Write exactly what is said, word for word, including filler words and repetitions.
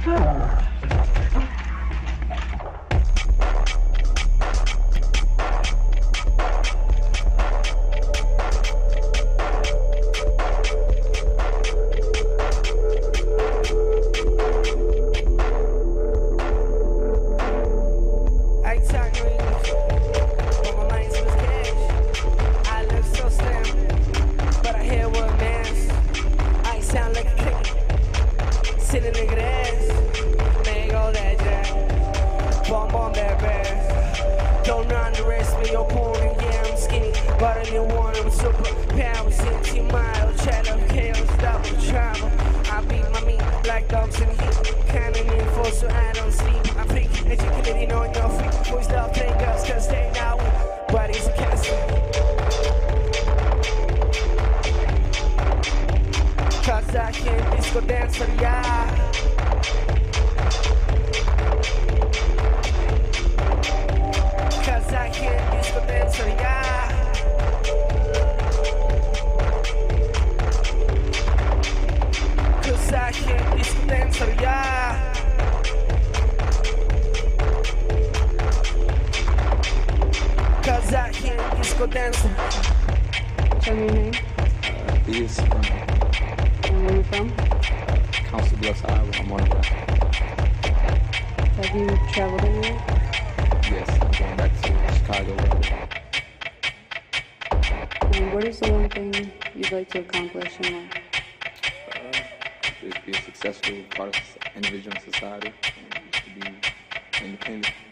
To accomplish in life? Uh, just be a successful part of individual in society, and just to be independent.